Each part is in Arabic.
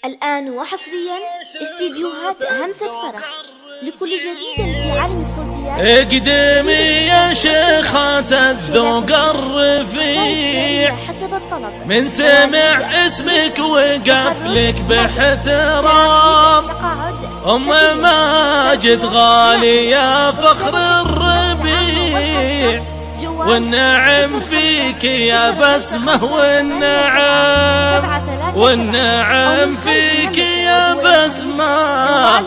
الآن وحصريا استديوهات همسة فرح لكل جديد في عالم الصوتيات. اقدمي يا شيخة الذوق الرفيع حسب الطلب، من سمع اسمك وقف لك باحترام. أم ماجد غالي يا فخر الربيع، والنعم فيك يا بسمة والنعم فيك يا بسمة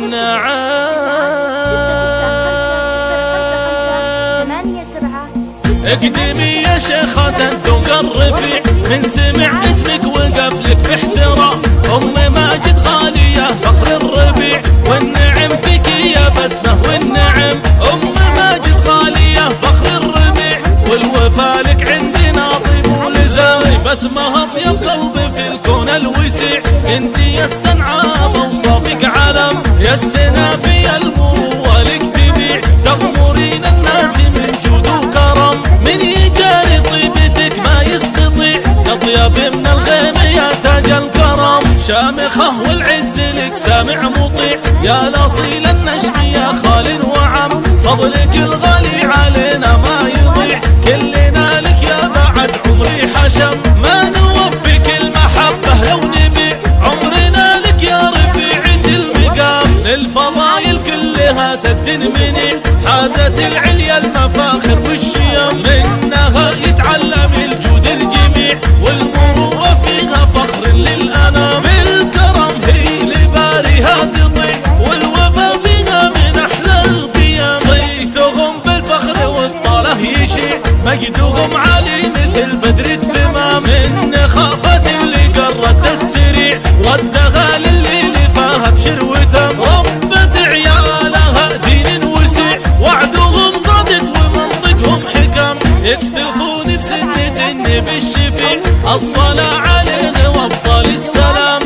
اقدمي يا شيخة الذوق الرفيع، من سمع اسمك وقف لك باحترام. أم ماجد غالي يا فخر الربيع، والنعم فيك يا بسمة والنعم. أم ماجد غالي يا فخر الربيع، والوفا لك عندنا طيب ولزاوي. بسمة اطيب قلبي في الكون الوسيع، انت يا السنعة اوصافك علم، يا السنافي المروة لك تبيع. تغمرين الناس من جود وكرم، من يجاري طيبتك ما يستطيع. اطيب من الغيم يا تاج الكرم، شامخة والعز لك سامع مطيع. يا الاصيل النجم يا خال وعم، فضلك الغالي علينا ما يضيع. كلنا لك يا بعد عمري حشم، ما نوفيك المحبة لو نبيع. عمرنا لك يا رفيعة المقام، للفضايل كلها سد منيع. حازت العليا المفاخر والشيم، منها يتعلم الجود الجميع. والمروءة فيها فخر للأنام، بالكرم هي لباريها تطيع. والوفا فيها من أحلى القيم، صيتهم بالفخر والطاله يشيع. مجدهم عالي مثل بدر التمام، من خافة اللي قرت السريع. ردها للي لفاها بشر وتم، ربت عيالها دين وسيع. وعدهم صادق ومنطقهم حكم، يكتفون بسنة النبي الشفيع. الصلاة عليه وابطال السلام.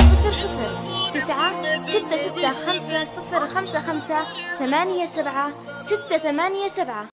9 6 6 5 0 5 5 8 7 6 8 7.